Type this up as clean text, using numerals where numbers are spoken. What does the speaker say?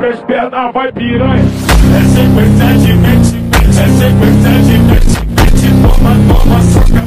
as pernas, vai piranha. É sequência de mente, é sequência de mente, toma, toma, soca.